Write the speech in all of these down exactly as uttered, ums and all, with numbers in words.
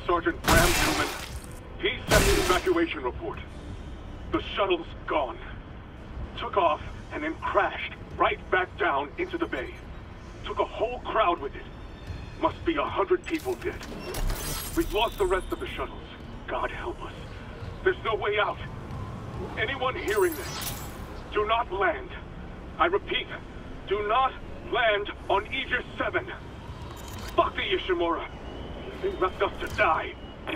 Sergeant Bram Newman. He sent the evacuation report. The shuttle's gone. Took off and then crashed right back down into the bay. Took a whole crowd with it. Must be a hundred people dead. We've lost the rest of the shuttles. God help us. There's no way out. Anyone hearing this, do not land. I repeat, do not land on Aegis seven. Fuck the Ishimura. They left us to die.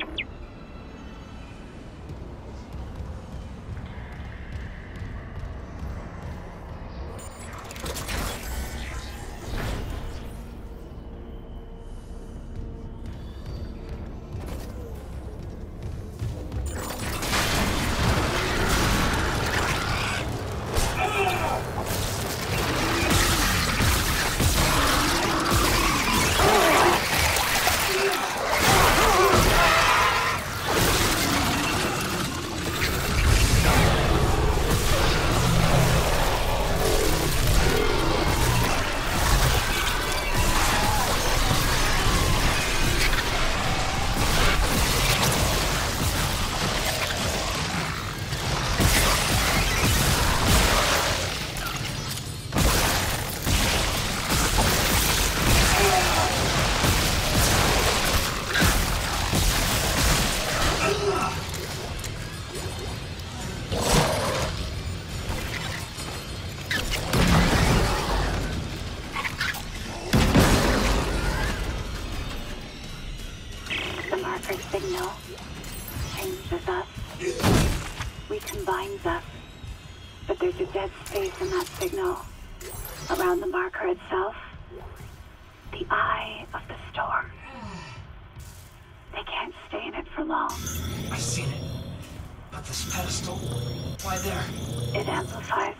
Signal changes us, recombines us, but there's a dead space in that signal around the marker itself, the eye of the storm. They can't stay in it for long. I've seen it, but this pedestal, why there? It amplifies.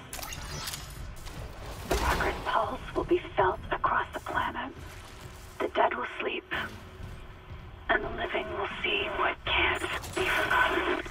The marker's pulse will be felt across the planet. The dead will sleep. And the living will see what can't be forgotten.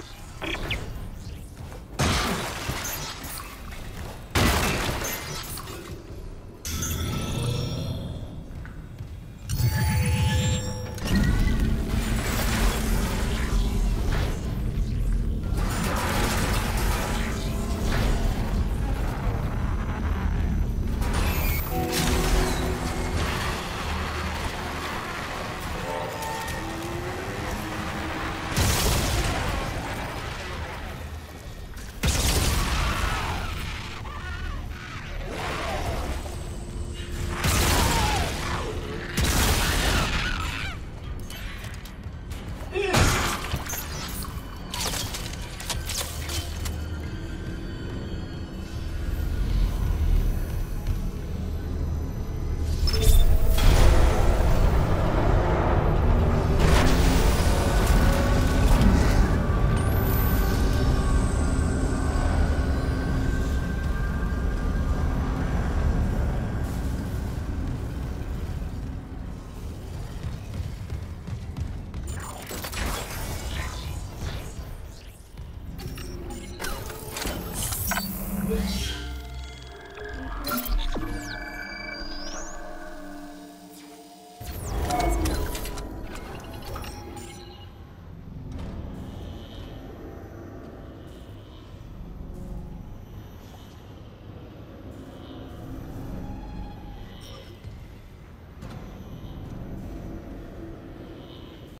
This